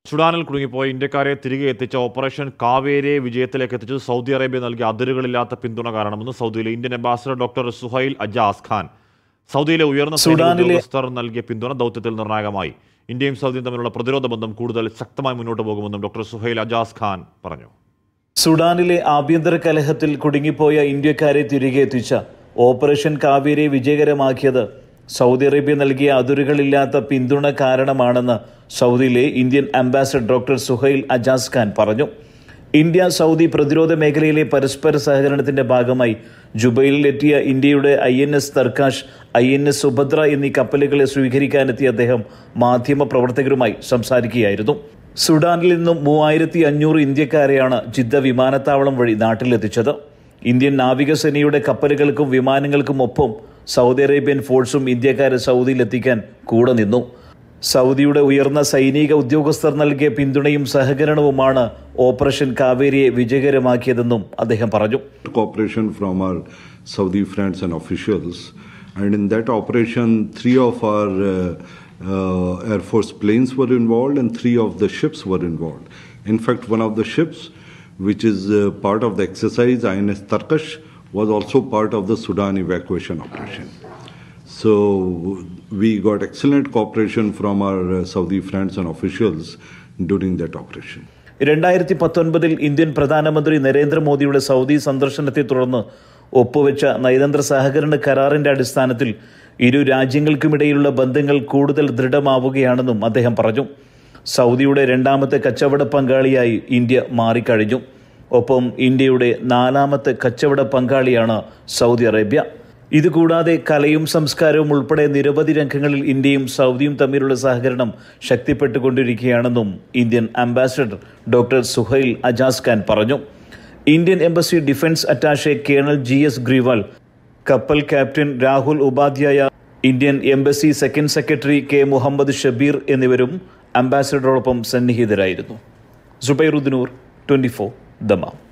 സുഡാനിൽ കുടുങ്ങിപ്പോയ ഇന്ത്യക്കാരെ തിരികെ എത്തിച്ച ഓപ്പറേഷൻ കാവേരിയെ വിജയത്തിലേക്ക് എത്തിച്ചത് സൗദി അറേബ്യ നൽകിയ അതിരുകളില്ലാത്ത പിന്തുണ കാരണമെന്ന് സൗദിയിലെ Indian ambassador doctor Suhail Ajaz Khan. സൗദിയിലെ ഉയർന്ന ഉദ്യോഗസ്ഥർ നൽകിയ പിന്തുണ ദൗത്യത്തിൽ നിർണായകമായി. ഇന്ത്യയും സൗദിയും തമ്മിലുള്ള പ്രതിരോധ ബന്ധം കൂടുതൽ ശക്തമായി മുന്നോട്ട് പോകുമെന്നും ഡോക്ടർ സുഹൈൽ അജാസ് ഖാൻ പറഞ്ഞു. സുഡാനിലെ ആഭ്യന്തര കലഹത്തിൽ കുടുങ്ങിപ്പോയ ഇന്ത്യക്കാരെ തിരികെ എത്തിച്ച ഓപ്പറേഷൻ കാവേരിയെ വിജയകരമാക്കിയത് സൗദി അറേബ്യ നൽകിയ അതിരുകളില്ലാത്ത പിന്തുണ കാരണമാണെന്ന് സൗദിയിലെ Indian ambassador doctor Suhail Ajaz Khan പറഞ്ഞു. ഇന്ത്യ സൗദി പ്രതിരോധ മേഖലയിലെ പരസ്പര സഹകരണത്തിന്റെ ഭാഗമായി ജുബൈലിലെത്തിയ ഇന്ത്യയുടെ INS തർക്കാഷ്, INS സുഭദ്ര എന്നീ കപ്പലുകളെ സ്വീകരിക്കാനെത്തിയ അദ്ദേഹം മാധ്യമ പ്രവർത്തകരുമായി സംസാരിക്കുകയായിരുന്നു. സുഡാനിൽ നിന്നും 3500 ഇന്ത്യക്കാരെയാണ് ജിദ്ദ വിമാനത്താവളം വഴി നാട്ടിലെത്തിച്ചത്. ഇന്ത്യൻ നാവികസേനയുടെ കപ്പലുകൾക്കും വിമാനങ്ങൾക്കും ഒപ്പം സൗദി അറേബ്യൻ ഫോഴ്സും ഇന്ത്യക്കാരെ സൗദിയിലെത്തിക്കാൻ കൂടെ നിന്നു. സൗദിയുടെ ഉയർന്ന സൈനിക ഉദ്യോഗസ്ഥർ നൽകിയ പിന്തുണയും സഹകരണവുമാണ് ഓപ്പറേഷൻ കാവേരിയെ വിജയകരമാക്കിയതെന്നും അദ്ദേഹം പറഞ്ഞു. Cooperation from our Saudi friends and officials, and in that operation 3 of our Air Force planes were involved and 3 of the ships were involved. In fact, one of the ships, which is part of the exercise, INS Tarkash, was also part of the Sudan evacuation operation. So we got excellent cooperation from our Saudi friends and officials during that operation. 2019 Indian പ്രധാനമന്ത്രി നരേന്ദ്രമോദിയുടെ Saudi സന്ദർശനത്തെ തുടർന്ന് ഒപ്പുവെച്ച നയതന്ത്ര സഹകരണ കരാറിന്റെ അടിസ്ഥാനത്തിൽ ഇരു രാജ്യങ്ങൾക്കുമിടയിലുള്ള ബന്ധങ്ങൾ കൂടുതൽ ദൃഢമാവുകയാണെന്നും അദ്ദേഹം പറഞ്ഞു. സൗദിയുടെ രണ്ടാമത്തെ കച്ചവട പങ്കാളിയായി ഇന്ത്യ മാറിക്കഴിഞ്ഞു. ഒപ്പം ഇന്ത്യയുടെ 4ാമത്തെ കച്ചവട പങ്കാളിയാണ് സൗദി അറേബ്യ. ഇതുകൂടാതെ കലയും സംസ്കാരവും ഉൾപ്പെടെ നിരവധി രംഗങ്ങളിൽ ഇന്ത്യയും സൗദിയും തമ്മിലുള്ള സഹകരണം ശക്തിപ്പെട്ടുകൊണ്ടിരിക്കുകയാണെന്നും Indian ambassador doctor Suhail Ajaz Khan പറഞ്ഞു. Indian embassy defence attache colonel GS Grewal, കപ്പൽ captain Rahul Upadhyaya, Indian embassy second secretary K Muhammad Shabeer എന്നിവരും അംബാസഡറോടൊപ്പം സന്നിഹിതരായിരുന്നു. സുബൈറുദ്ദീനൂർ, 24 ദമാം.